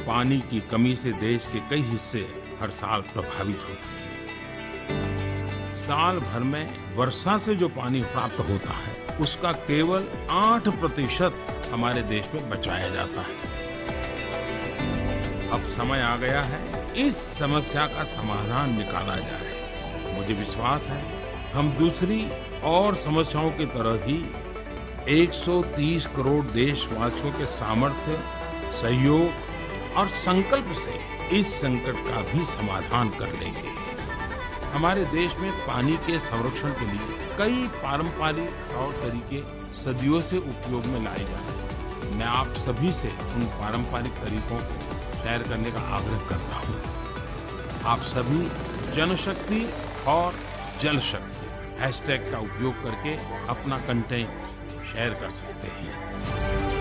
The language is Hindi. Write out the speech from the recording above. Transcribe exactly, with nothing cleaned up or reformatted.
पानी की कमी से देश के कई हिस्से हर साल प्रभावित होते हैं। साल भर में वर्षा से जो पानी प्राप्त होता है, उसका केवल आठ प्रतिशत हमारे देश में बचाया जाता है। अब समय आ गया है इस समस्या का समाधान निकाला जाए। मुझे विश्वास है हम दूसरी और समस्याओं की तरह ही एक सौ तीस करोड़ देशवासियों के सामर्थ्य, सहयोग और संकल्प से इस संकट का भी समाधान कर लेंगे। हमारे देश में पानी के संरक्षण के लिए कई पारंपरिक तौर तरीके सदियों से उपयोग में लाए जाते हैं। मैं आप सभी से उन पारंपरिक तरीकों को शेयर करने का आग्रह करता हूँ। आप सभी जनशक्ति और जल शक्ति हैशटैग का उपयोग करके अपना कंटेंट शेयर कर सकते हैं।